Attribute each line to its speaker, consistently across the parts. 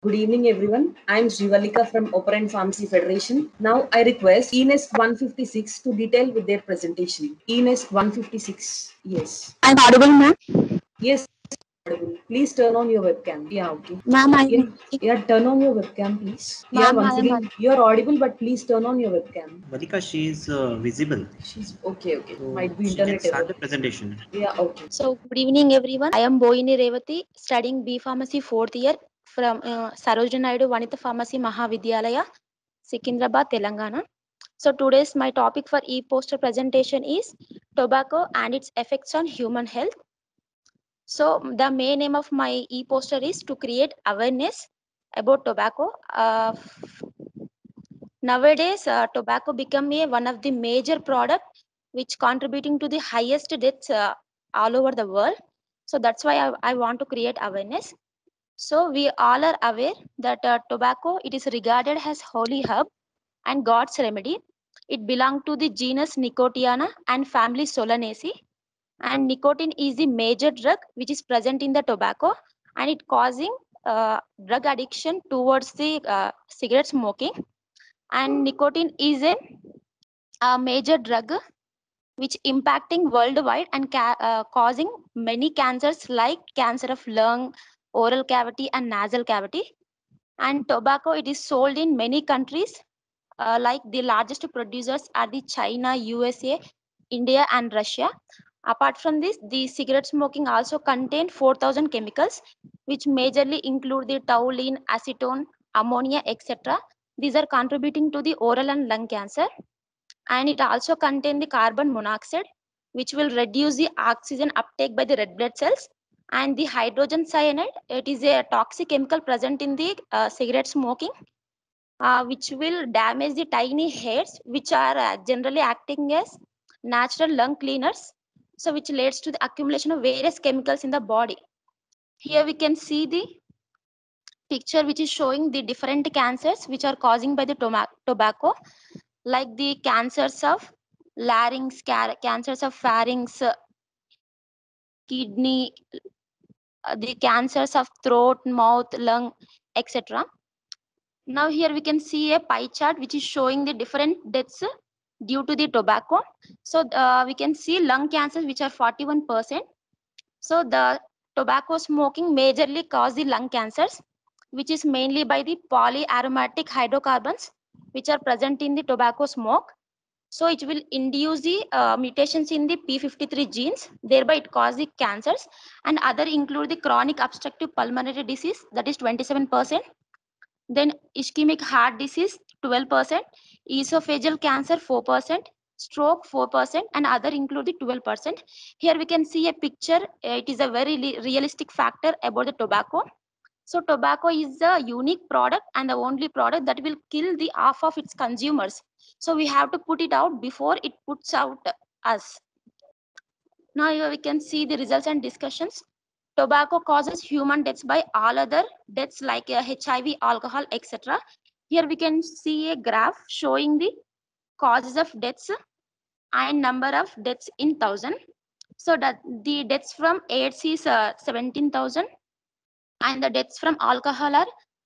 Speaker 1: Good evening, everyone. I'm Srivalika from Operant Pharmacy Federation. Now I request ENEST 156 to detail with their presentation. ENEST 156. Yes.
Speaker 2: I'm audible, ma'am.
Speaker 1: Yes. Audible. Please turn on your webcam. Yeah, okay.
Speaker 2: Ma'am, I
Speaker 1: Yeah,
Speaker 2: am.
Speaker 1: yeah, turn on your webcam, please. Yeah,
Speaker 2: Ma'am,
Speaker 1: once
Speaker 2: I am.
Speaker 1: again, you're audible, but please turn on your webcam.
Speaker 3: Valika, she is visible,
Speaker 1: She's okay, okay.
Speaker 3: so
Speaker 1: Might be
Speaker 3: she can
Speaker 1: internet
Speaker 3: start
Speaker 1: error.
Speaker 3: the presentation.
Speaker 1: Yeah, okay.
Speaker 2: So, good evening, everyone. I am Boyini Revati, studying B Pharmacy 4th year from Sarojini Naidu Vanitha Pharmacy Mahavidyalaya, Secunderabad, Telangana. So, today's my topic for e-poster presentation is tobacco and its effects on human health. So, the main aim of my e-poster is to create awareness about tobacco. Nowadays, tobacco become one of the major product which contributing to the highest deaths all over the world. So that's why I want to create awareness. So we all are aware that tobacco, it is regarded as holy herb and God's remedy. It belongs to the genus Nicotiana and family Solanaceae. And nicotine is the major drug which is present in the tobacco, and it causing drug addiction towards the cigarette smoking. And nicotine is a major drug which impacting worldwide and causing many cancers like cancer of lung, oral cavity and nasal cavity. And tobacco, it is sold in many countries, like the largest producers are the China, USA, India and Russia. Apart from this, the cigarette smoking also contain 4,000 chemicals which majorly include the toluene, acetone, ammonia, etc. These are contributing to the oral and lung cancer. And it also contains the carbon monoxide, which will reduce the oxygen uptake by the red blood cells. And the hydrogen cyanide, it is a toxic chemical present in the cigarette smoking, which will damage the tiny hairs, which are generally acting as natural lung cleaners. So which leads to the accumulation of various chemicals in the body. Here we can see the picture which is showing the different cancers which are causing by the tobacco, like the cancers of larynx, cancers of pharynx, kidney, the cancers of throat, mouth, lung, etc. Now here we can see a pie chart which is showing the different deaths due to the tobacco. So we can see lung cancers which are 41%. So the tobacco smoking majorly cause the lung cancers, which is mainly by the polyaromatic hydrocarbons which are present in the tobacco smoke. So it will induce the mutations in the P53 genes, thereby it causes the cancers. And other include the chronic obstructive pulmonary disease, that is 27%. Then ischemic heart disease, 12%. Esophageal cancer, 4%. Stroke, 4%. And other include the 12%. Here we can see a picture. It is a very realistic factor about the tobacco. So tobacco is a unique product and the only product that will kill the half of its consumers. So we have to put it out before it puts out us. Now here we can see the results and discussions. Tobacco causes human deaths by all other deaths like HIV, alcohol, etc. Here we can see a graph showing the causes of deaths and number of deaths in 1,000. So that the deaths from AIDS is 17,000 and the deaths from alcohol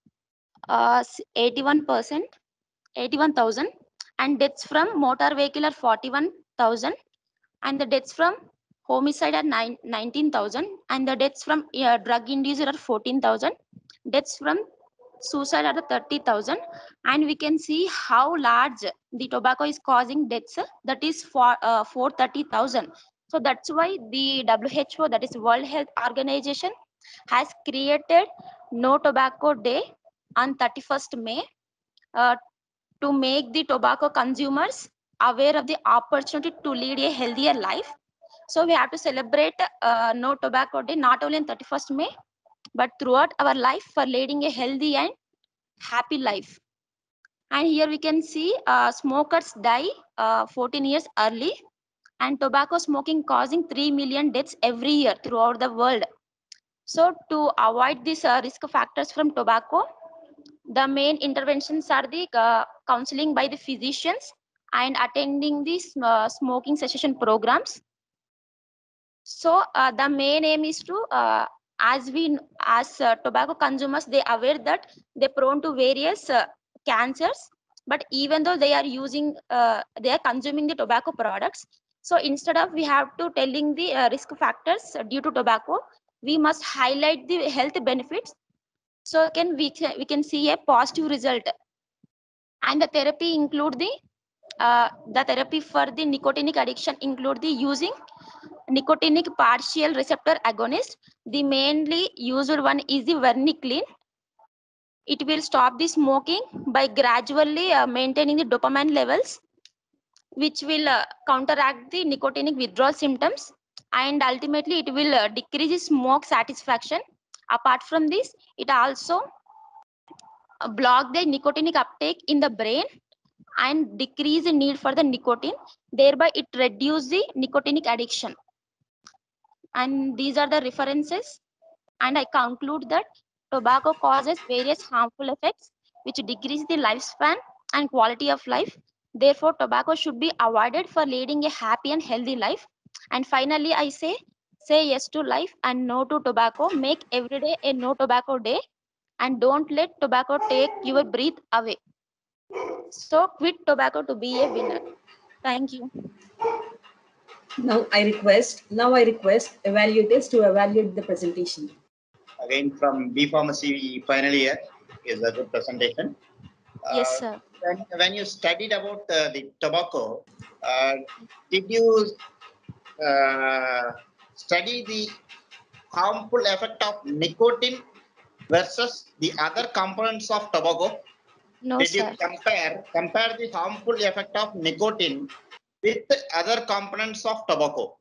Speaker 2: are 81%, 81,000, and deaths from motor vehicle are 41,000, and the deaths from homicide are 19,000, and the deaths from drug induced are 14,000, deaths from suicide are 30,000. And we can see how large the tobacco is causing deaths, that is for 430,000. So that's why the WHO, that is World Health Organization, has created No Tobacco Day on 31st May, uh, to make the tobacco consumers aware of the opportunity to lead a healthier life. So we have to celebrate No Tobacco Day not only on 31st May, but throughout our life for leading a healthy and happy life. And here we can see smokers die 14 years early, and tobacco smoking causing 3 million deaths every year throughout the world. So to avoid these risk factors from tobacco, the main interventions are the counseling by the physicians and attending the smoking cessation programs. So the main aim is to as tobacco consumers, they are aware that they're prone to various cancers. But even though they are they are consuming the tobacco products, so instead of we have to telling the risk factors due to tobacco, we must highlight the health benefits. So we can see a positive result. And the therapy include the therapy for the nicotinic addiction include the using nicotinic partial receptor agonist. The mainly used one is the varenicline. It will stop the smoking by gradually maintaining the dopamine levels, which will counteract the nicotinic withdrawal symptoms, and ultimately it will decrease the smoke satisfaction. Apart from this, it also block the nicotinic uptake in the brain and decrease the need for the nicotine. Thereby, it reduces the nicotinic addiction. And these are the references. And I conclude that tobacco causes various harmful effects which decrease the lifespan and quality of life. Therefore, tobacco should be avoided for leading a happy and healthy life. And finally, I say yes to life and no to tobacco. Make every day a no tobacco day, and don't let tobacco take your breath away. So quit tobacco to be a winner. Thank you.
Speaker 1: Now I request evaluators to evaluate the presentation.
Speaker 4: Again from B Pharmacy final year is a good presentation.
Speaker 2: Yes, sir.
Speaker 4: When you studied about the tobacco, did you study the harmful effect of nicotine versus the other components of tobacco?
Speaker 2: No,
Speaker 4: Did
Speaker 2: sir.
Speaker 4: you compare the harmful effect of nicotine with other components of tobacco?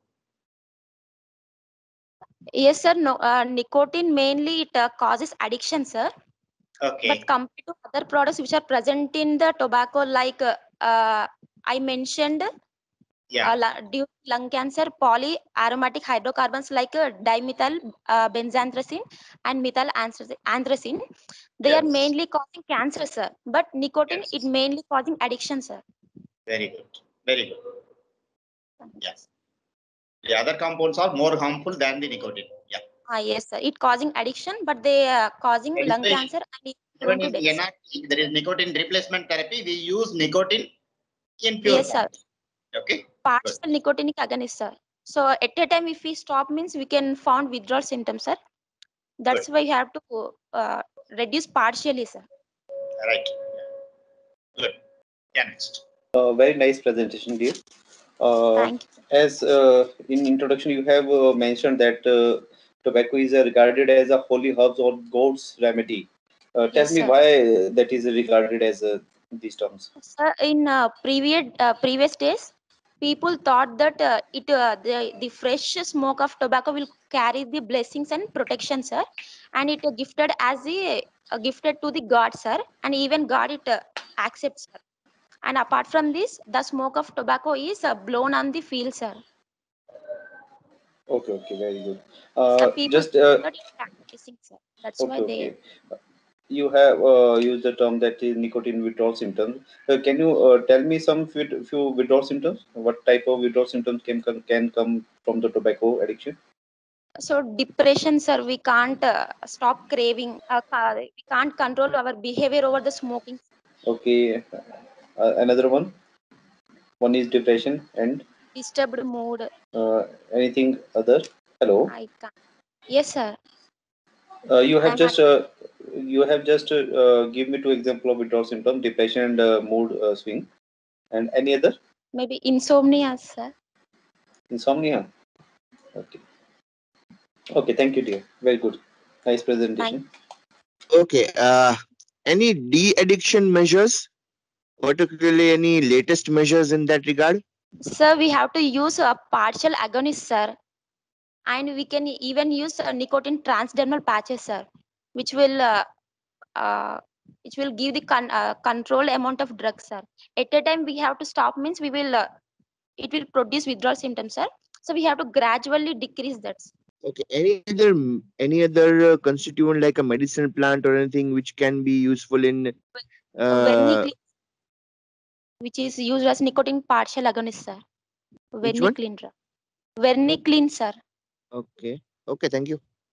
Speaker 2: Yes, sir. No, nicotine mainly it causes addiction, sir.
Speaker 4: Okay.
Speaker 2: But compared to other products which are present in the tobacco, like I mentioned, due to lung cancer, polyaromatic hydrocarbons like dimethyl benzanthracene and methyl anthracene, they are mainly causing cancer, sir. But nicotine, it mainly causing addiction, sir.
Speaker 4: Very good. Very good. Yes. The other compounds are more harmful than the nicotine. Yeah.
Speaker 2: Yes, sir. It causing addiction, but they are causing lung cancer and
Speaker 4: even in NRT, there is nicotine replacement therapy. We use nicotine in pure
Speaker 2: yes,
Speaker 4: form.
Speaker 2: Sir.
Speaker 4: Okay.
Speaker 2: Partial nicotinic agonist, sir. So at a time, if we stop means we can found withdrawal symptoms, sir. That's why you have to reduce partially, sir.
Speaker 4: Right. Good. Yeah, next.
Speaker 5: Very nice presentation, dear.
Speaker 2: Thank you.
Speaker 5: As in introduction, you have mentioned that tobacco is regarded as a holy herbs or God's remedy. Tell
Speaker 2: Yes,
Speaker 5: me
Speaker 2: sir.
Speaker 5: why that is regarded as these terms.
Speaker 2: Sir, in previous days, people thought that the fresh smoke of tobacco will carry the blessings and protection, sir, and it gifted as the gifted to the God, sir, and even God it accepts, sir. And apart from this, the smoke of tobacco is blown on the field, sir.
Speaker 5: Okay, very good.
Speaker 2: Some people
Speaker 5: Just
Speaker 2: not practicing, sir. That's why
Speaker 5: okay. You have used the term that is nicotine withdrawal symptoms. Can you tell me some few withdrawal symptoms? What type of withdrawal symptoms can come from the tobacco addiction?
Speaker 2: So depression, sir, we can't stop craving. We can't control our behavior over the smoking.
Speaker 5: Okay, another one. One is depression and
Speaker 2: Disturbed mood.
Speaker 5: anything other? Hello.
Speaker 2: I can't. Yes, sir.
Speaker 5: You have just give me two example of withdrawal symptoms: depression and mood swing. And any other?
Speaker 2: Maybe insomnia, sir.
Speaker 5: Insomnia. Okay. Okay. Thank you, dear. Very good. Nice presentation.
Speaker 6: Okay. Any de-addiction measures, particularly any latest measures in that regard?
Speaker 2: Sir, we have to use a partial agonist, sir, and we can even use nicotine transdermal patches, sir, which will give the controlled amount of drugs, sir. At a time, we have to stop means we will it will produce withdrawal symptoms, sir. So we have to gradually decrease that.
Speaker 6: Okay. Any other constituent like a medicinal plant or anything which can be useful in
Speaker 2: which is used as nicotine partial agonist, sir.
Speaker 6: Which one?
Speaker 2: Varenicline, sir.
Speaker 6: Okay. Okay. Thank you.